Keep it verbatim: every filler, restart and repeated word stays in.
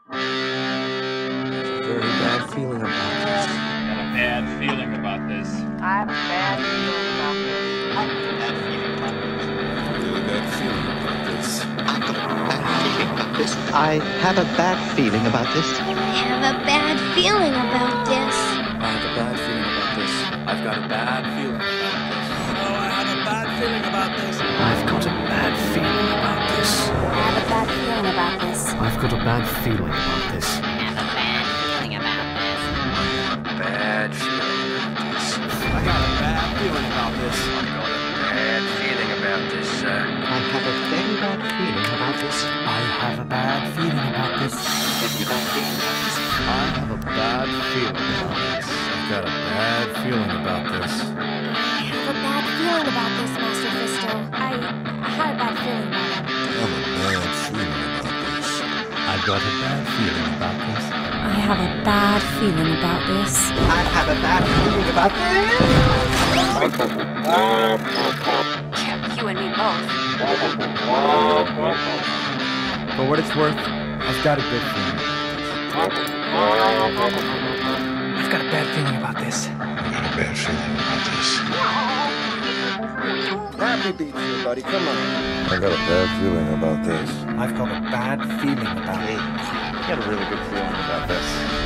Very bad feeling about this. Got a bad feeling about this. I have a bad feeling about this. I have a bad feeling about this. Really bad feeling about this. I have a bad feeling about this. I have a bad feeling about this. I have a bad feeling about this. I've got a bad feeling about this. Oh, I have a bad feeling about this. I've got a bad feeling about this. I have a bad feeling about this. I've got a bad feeling about this. I have a bad feeling about this. Bad feeling about this. I got a bad feeling about this. I've got a bad feeling about this, sir. I have a very bad feeling about this. I have a bad feeling about this. Very bad feeling about this. I have a bad feeling about this. I've got a bad feeling about this. I have a bad feeling about this, Master Fisto. I, I had a bad feeling about it. I have a bad feeling about this. I've got a bad feeling about this. I have a bad feeling about this. I have a bad feeling about You and me both. For what it's worth, I've got a good feeling. I've got a bad feeling about this. I've got a bad feeling about this. Happy beats you, buddy. Come on. I got a bad feeling about this. I've got a bad feeling about it. I got a really good feeling about this.